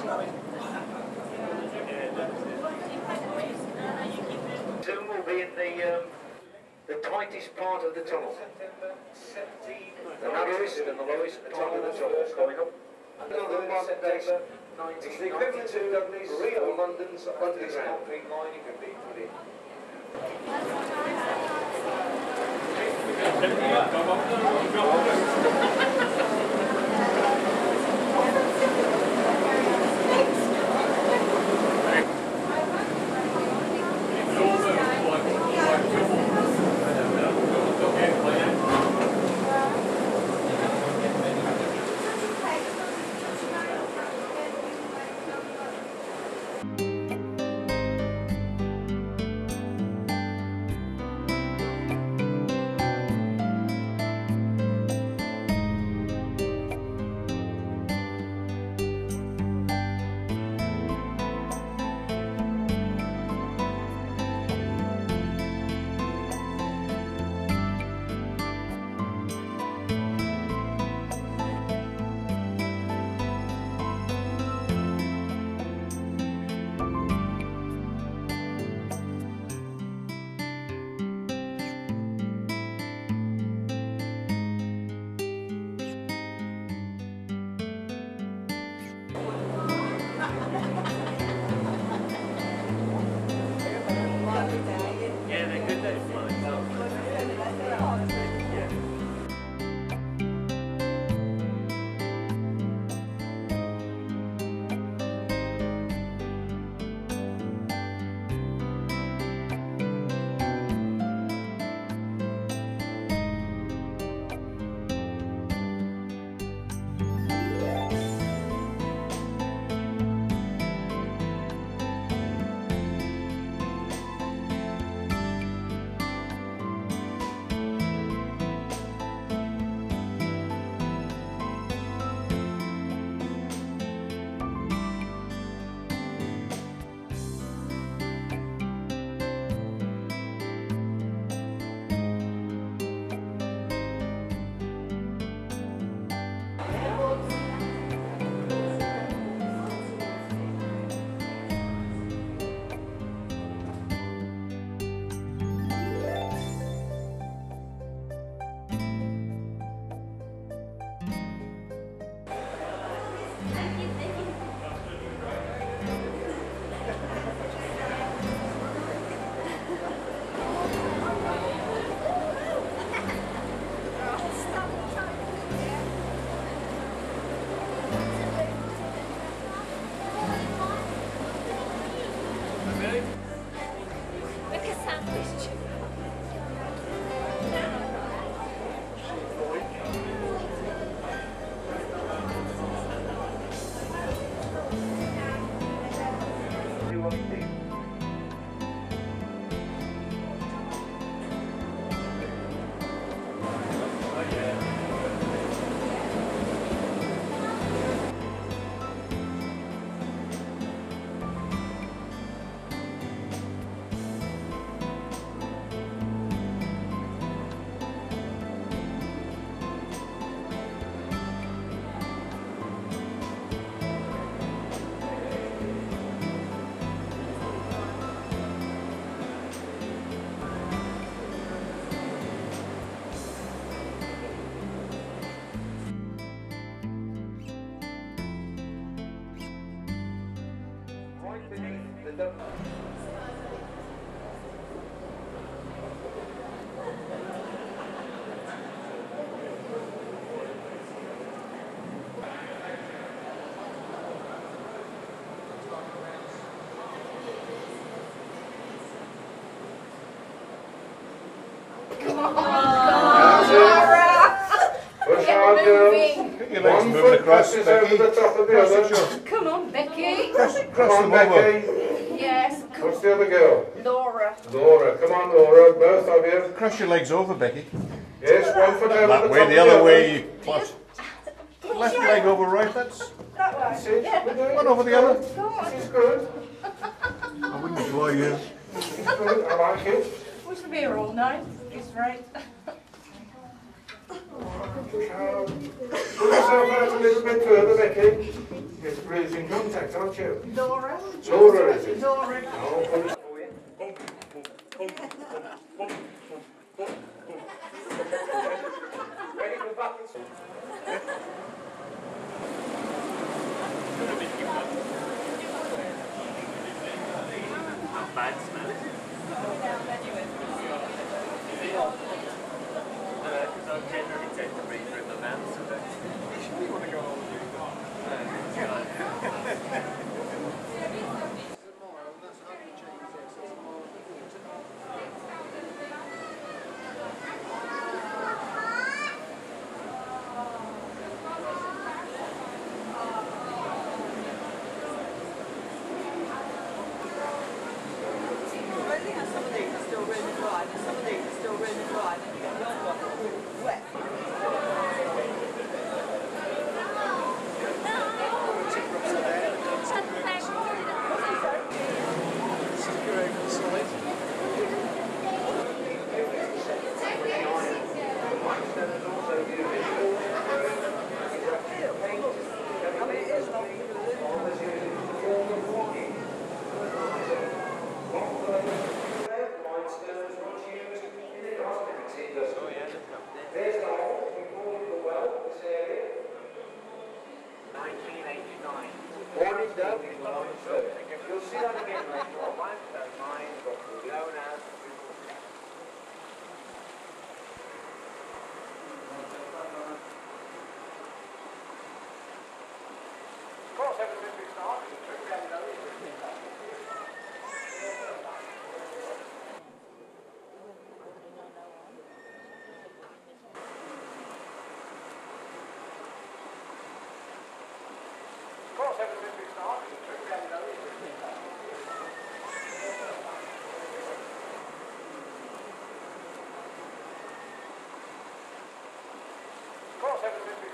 Zoom will be in the tightest part of the tunnel. The narrowest and the lowest part of the tunnel coming up. Another one that's it's the equivalent to Dudley's real London's underground lining of being put in. One foot crosses over the top of the other. Come on, Becky. Come on, Becky. Yes. What's the other girl? Laura. Laura. Come on, Laura. Both of you. Cross your legs over, Becky. Yes, one foot over That the way, top the of other way. You plot. Left Yeah. leg over right. That's That way. See, Yeah. we're doing one it. over the other. Go on. This is good. I wouldn't employ you. This is good. I like it. We should be here all night. It's right. Pull yourself out a little bit further, Becky. You're the bruising contact, aren't you? Laura. Laura, is it? Laura. Oh, put it for you. Ready for buckets? Bad smell. Because I generally tend to read through my mouth, so that's... You should want to go on with you. Morning, Doug. You'll see that again later on. Mine got blown out. Of course, everything we start is true. Of course, everything we start is true. Of course, everything we